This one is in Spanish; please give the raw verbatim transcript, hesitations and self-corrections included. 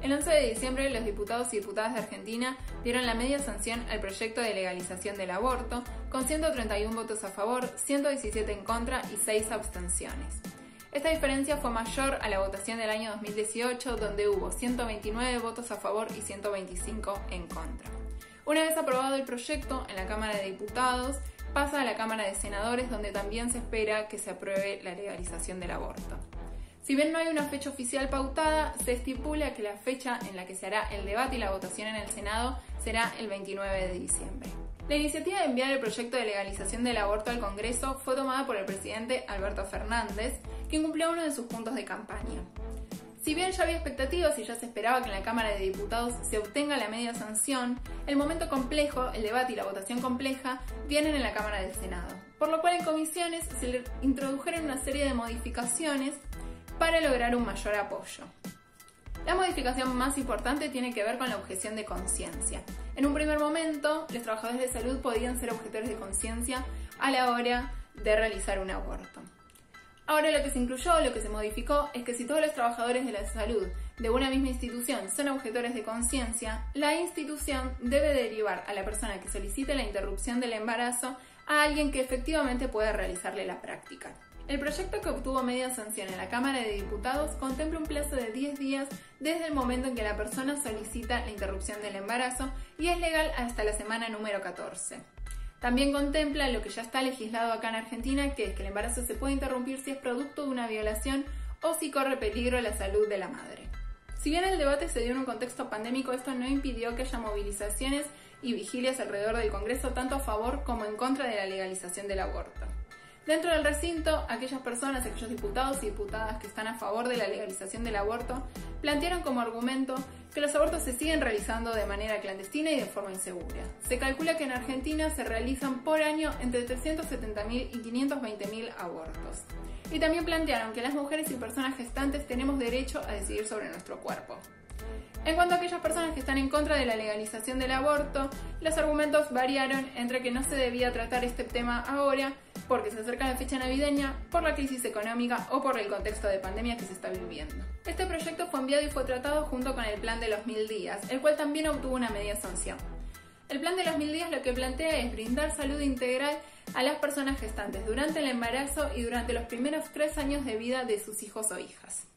El once de diciembre, los diputados y diputadas de Argentina dieron la media sanción al proyecto de legalización del aborto, con ciento treinta y uno votos a favor, ciento diecisiete en contra y seis abstenciones. Esta diferencia fue mayor a la votación del año dos mil dieciocho, donde hubo ciento veintinueve votos a favor y ciento veinticinco en contra. Una vez aprobado el proyecto en la Cámara de Diputados, pasa a la Cámara de Senadores, donde también se espera que se apruebe la legalización del aborto. Si bien no hay una fecha oficial pautada, se estipula que la fecha en la que se hará el debate y la votación en el Senado será el veintinueve de diciembre. La iniciativa de enviar el proyecto de legalización del aborto al Congreso fue tomada por el presidente Alberto Fernández, quien cumplió uno de sus puntos de campaña. Si bien ya había expectativas y ya se esperaba que en la Cámara de Diputados se obtenga la media sanción, el momento complejo, el debate y la votación compleja, vienen en la Cámara del Senado, por lo cual en comisiones se le introdujeron una serie de modificaciones para lograr un mayor apoyo. La modificación más importante tiene que ver con la objeción de conciencia. En un primer momento, los trabajadores de salud podían ser objetores de conciencia a la hora de realizar un aborto. Ahora lo que se incluyó, lo que se modificó, es que si todos los trabajadores de la salud de una misma institución son objetores de conciencia, la institución debe derivar a la persona que solicite la interrupción del embarazo a alguien que efectivamente pueda realizarle la práctica. El proyecto, que obtuvo media sanción en la Cámara de Diputados, contempla un plazo de diez días desde el momento en que la persona solicita la interrupción del embarazo y es legal hasta la semana número catorce. También contempla lo que ya está legislado acá en Argentina, que es que el embarazo se puede interrumpir si es producto de una violación o si corre peligro la salud de la madre. Si bien el debate se dio en un contexto pandémico, esto no impidió que haya movilizaciones y vigilias alrededor del Congreso, tanto a favor como en contra de la legalización del aborto. Dentro del recinto, aquellas personas, aquellos diputados y diputadas que están a favor de la legalización del aborto, plantearon como argumento que los abortos se siguen realizando de manera clandestina y de forma insegura. Se calcula que en Argentina se realizan por año entre trescientos setenta mil y quinientos veinte mil abortos. Y también plantearon que las mujeres y personas gestantes tenemos derecho a decidir sobre nuestro cuerpo. En cuanto a aquellas personas que están en contra de la legalización del aborto, los argumentos variaron entre que no se debía tratar este tema ahora, porque se acerca la fecha navideña, por la crisis económica o por el contexto de pandemia que se está viviendo. Este proyecto fue enviado y fue tratado junto con el Plan de los Mil Días, el cual también obtuvo una media sanción. El Plan de los Mil Días lo que plantea es brindar salud integral a las personas gestantes durante el embarazo y durante los primeros tres años de vida de sus hijos o hijas.